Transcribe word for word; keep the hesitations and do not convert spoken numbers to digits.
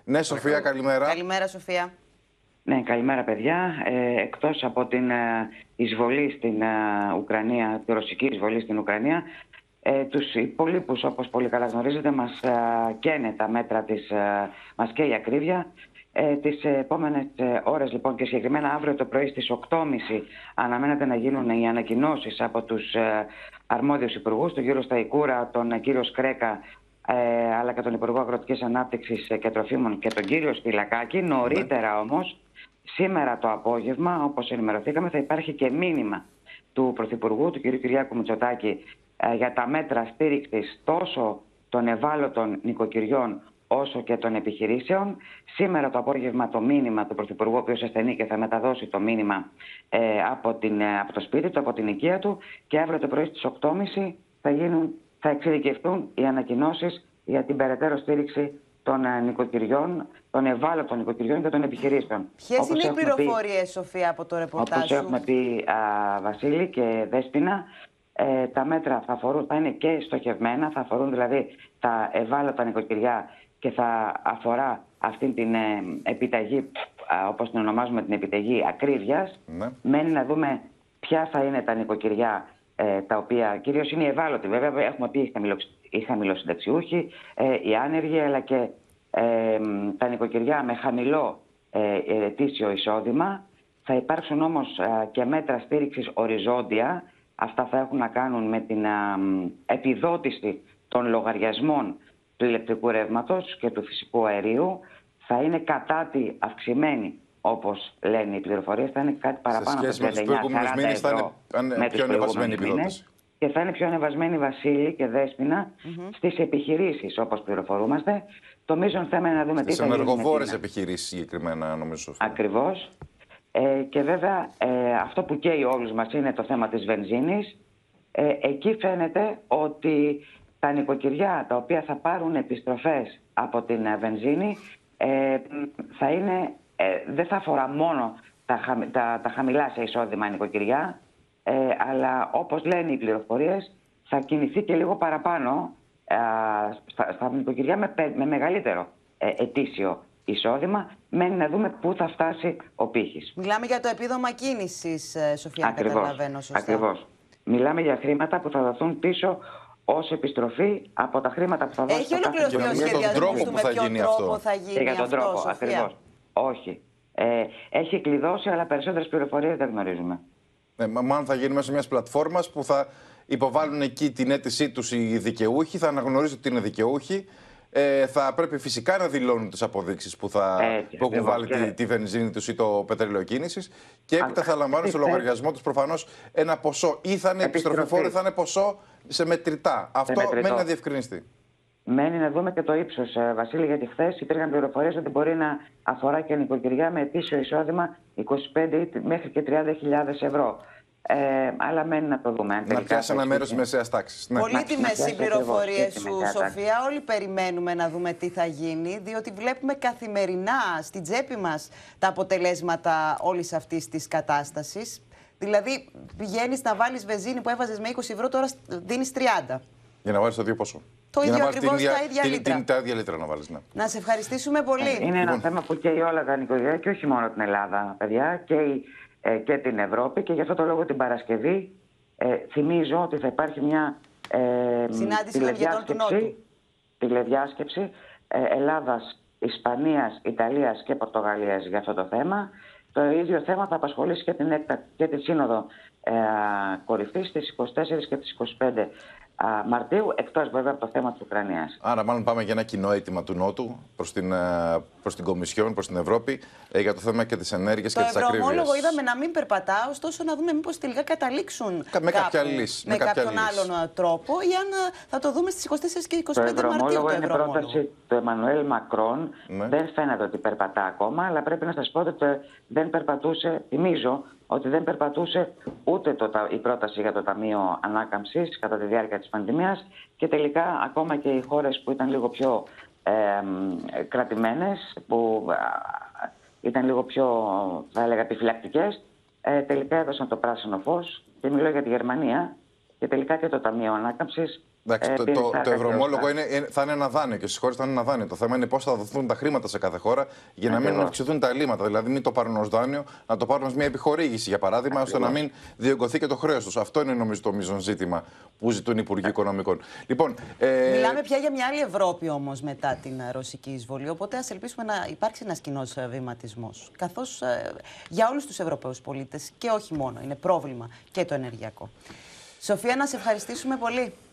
Ναι, Σοφία, καλημέρα. Καλημέρα, Σοφία. Ναι, καλημέρα παιδιά. Ε, εκτός από την ε, εισβολή στην ε, Ουκρανία, τη ρωσική εισβολή στην Ουκρανία, ε, τους υπολείπους, όπως πολύ καλά γνωρίζετε, μας ε, καίνε τα μέτρα της, ε, μας καίει η ακρίβεια. Ε, τις επόμενες ε, ώρες λοιπόν και συγκεκριμένα αύριο το πρωί στις οκτώ και μισή αναμένεται να γίνουν οι ανακοινώσεις από τους ε, αρμόδιους υπουργούς, τον κύριο Σταϊκούρα, τον κύριο Σκρέκα, ε, αλλά και τον Υπουργό Αγροτικής Ανάπτυξης και Τροφίμων και τον κύριο Σπυλακάκη. Νωρίτερα όμως, σήμερα το απόγευμα, όπως ενημερωθήκαμε, θα υπάρχει και μήνυμα του Πρωθυπουργού, του κ. Κυριάκου Μητσοτάκη, για τα μέτρα στήριξης τόσο των ευάλωτων νοικοκυριών όσο και των επιχειρήσεων. Σήμερα το απόγευμα το μήνυμα του Πρωθυπουργού, ο οποίος ασθενεί και θα μεταδώσει το μήνυμα ε, από, την, από το σπίτι του, από την οικία του, και αύριο το πρωί στις οκτώ και μισή θα, γίνουν, θα εξειδικευτούν οι ανακοινώσεις για την περαιτέρω στήριξη των νοικοκυριών, των ευάλωτων νοικοκυριών και των επιχειρήσεων. Ποιες είναι οι πληροφορίες, Σοφία, από το ρεπορτάζ όπως σου? έχουμε πει, α, Βασίλη και Δέσποινα, ε, τα μέτρα θα, αφορούν, θα είναι και στοχευμένα, θα αφορούν δηλαδή τα ευάλωτα νοικοκυριά και θα αφορά αυτή την ε, επιταγή, α, όπως την ονομάζουμε, την επιταγή ακρίβειας. Ναι. Μένει να δούμε ποια θα είναι τα νοικοκυριά, ε, τα οποία κυρίως είναι οι ευάλωτοι. Βέβαια, έχουμε πει οι χαμηλοσυνταξιούχοι, ε, οι άνεργοι, αλλά και ε, τα νοικοκυριά με χαμηλό ε, ετήσιο εισόδημα. Θα υπάρξουν όμως ε, και μέτρα στήριξης οριζόντια. Αυτά θα έχουν να κάνουν με την ε, επιδότηση των λογαριασμών του ηλεκτρικού ρεύματος και του φυσικού αερίου. Θα είναι κατά τη αυξημένη, όπως λένε οι πληροφορίες, θα είναι κάτι παραπάνω από τριάντα εννιά σαράντα ευρώ θα είναι πιο ανεβασμένη η επιδότηση. Και θα είναι πιο ανεβασμένη, Βασίλη και Δέσποινα, mm-hmm. στις επιχειρήσεις, όπως πληροφορούμαστε. Το μείζον θέμα είναι να δούμε τι θα γίνει. Στις ενεργοβόρες επιχειρήσεις συγκεκριμένα, νομίζω. Ακριβώς. Ε, και βέβαια ε, αυτό που καίει όλους μας είναι το θέμα της βενζίνης. Ε, εκεί φαίνεται ότι τα νοικοκυριά τα οποία θα πάρουν επιστροφές από την βενζίνη ε, θα είναι, ε, δεν θα αφορά μόνο τα, χαμη, τα, τα χαμηλά σε εισόδημα νοικοκυριά, ε, αλλά όπως λένε οι πληροφορίες θα κινηθεί και λίγο παραπάνω ε, στα, στα νοικοκυριά με, με μεγαλύτερο ε, ετήσιο εισόδημα. Μένει να δούμε πού θα φτάσει ο πύχης. Μιλάμε για το επίδομα κίνησης, Σοφία, ακριβώς, καταλαβαίνω σωστά. Ακριβώς. Μιλάμε για χρήματα που θα δοθούν πίσω ως επιστροφή από τα χρήματα που θα δώσει. Έχει ολοκληρωθεί ο σχεδιασμός του με ποιον τρόπο θα γίνει και για τον αυτό, τρόπο, Σοφία? ακριβώς. Όχι. Ε, έχει κλειδώσει, αλλά περισσότερες πληροφορίες δεν γνωρίζουμε. Ε, μάλλον θα γίνει μέσω μιας πλατφόρμας που θα υποβάλουν εκεί την αίτησή τους οι δικαιούχοι, θα αναγνωρίζουν ότι είναι δικαιούχοι. Ε, θα πρέπει φυσικά να δηλώνουν τις αποδείξεις που, θα, Έτσι, που έχουν βάλει και... τη, τη βενζίνη τους ή το πετρέλαιο κίνησης, και έπειτα θα λαμβάνουν στο λογαριασμό τους προφανώς ένα ποσό, ή θα είναι επιστροφή, θα είναι ποσό σε μετρητά. Αυτό μένει να διευκρινιστεί. Μένει να δούμε και το ύψος, Βασίλη, γιατί χθες υπήρχαν πληροφορίες ότι μπορεί να αφορά και νοικοκυριά με ετήσιο εισόδημα είκοσι πέντε μέχρι και τριάντα χιλιάδες ευρώ. Ε, αλλά μένει να το δούμε. Να πιάσει ένα μέρος της μεσαίας τάξης. Ναι. Πολύτιμες οι πληροφορίες σου, Σοφία. Όλοι περιμένουμε να δούμε τι θα γίνει, διότι βλέπουμε καθημερινά στην τσέπη μας τα αποτελέσματα όλης αυτής της κατάστασης. Δηλαδή, πηγαίνεις να βάλεις βενζίνη που έβαζες με είκοσι ευρώ, τώρα δίνεις τριάντα. Για να βάλεις το δύο ποσό. Το για ίδιο ακριβώς, τα ίδια την, λίτρα. Την, τα ίδια λίτρα να βάλεις, ναι. Να σε ευχαριστήσουμε πολύ. Είναι ένα λοιπόν θέμα που καίει όλα τα νοικοκυριά και όχι μόνο την Ελλάδα, παιδιά, και, ε, και την Ευρώπη. Και γι' αυτό το λόγο την Παρασκευή ε, θυμίζω ότι θα υπάρχει μια ε, συνάντηση των ηγετών του Νότου. Τηλεδιάσκεψη ε, Ελλάδας, Ισπανίας, Ιταλίας και Πορτογαλίας για αυτό το θέμα. Το ίδιο θέμα θα απασχολήσει και την, έκτα, και τη Σύνοδο ε, κορυφής στις είκοσι τέσσερις και τις είκοσι πέντε Μαρτίου, εκτός βέβαια από το θέμα της Ουκρανίας. Άρα, μάλλον πάμε για ένα κοινό αίτημα του Νότου προς την, προς την Κομισιόν, προς την Ευρώπη, ε, για το θέμα και της ενέργειας και της ακρίβειας. Το ευρωομόλογο είδαμε να μην περπατά, ωστόσο να δούμε μήπως τελικά καταλήξουν Κα, με, κάποια λύση, με, με κάποιον κάποια άλλον τρόπο, για να θα το δούμε στις είκοσι τέσσερις και είκοσι πέντε το Μαρτίου. Το είναι πρόταση του Εμμανουέλ Μακρόν. Ναι. Δεν φαίνεται ότι περπατά ακόμα, αλλά πρέπει να σας πω ότι δεν περπατούσε, θυμίζω, ότι δεν περπατούσε ούτε το, η πρόταση για το Ταμείο Ανάκαμψης κατά τη διάρκεια της πανδημίας, και τελικά ακόμα και οι χώρες που ήταν λίγο πιο ε, κρατημένες, που ε, ήταν λίγο πιο, θα έλεγα, επιφυλακτικές, ε, τελικά έδωσαν το πράσινο φως, και μιλώ για τη Γερμανία, και τελικά και το Ταμείο Ανάκαμψης Εντάξει, ε, το, το, το ευρωομόλογο είναι... είναι, θα είναι ένα δάνειο και στι χώρε θα είναι ένα δάνειο. Το θέμα είναι πώ θα δοθούν τα χρήματα σε κάθε χώρα για να μην αυξηθούν τα ελλείμματα. Δηλαδή, μην το πάρουν ω δάνειο, να το πάρουν ω μια επιχορήγηση, για παράδειγμα, ώστε να μην διωγγωθεί και το χρέο του. Αυτό είναι, νομίζω, το μείζον ζήτημα που ζητούν οι Υπουργοί Οικονομικών. Λοιπόν, ε... Μιλάμε πια για μια άλλη Ευρώπη όμως μετά την ρωσική εισβολή. Οπότε ας ελπίσουμε να υπάρξει ένας κοινός βηματισμός. Καθώς ε, για όλους τους Ευρωπαίους πολίτες και όχι μόνο. Είναι πρόβλημα και το ενεργειακό. Σοφία, να σε ευχαριστήσουμε πολύ.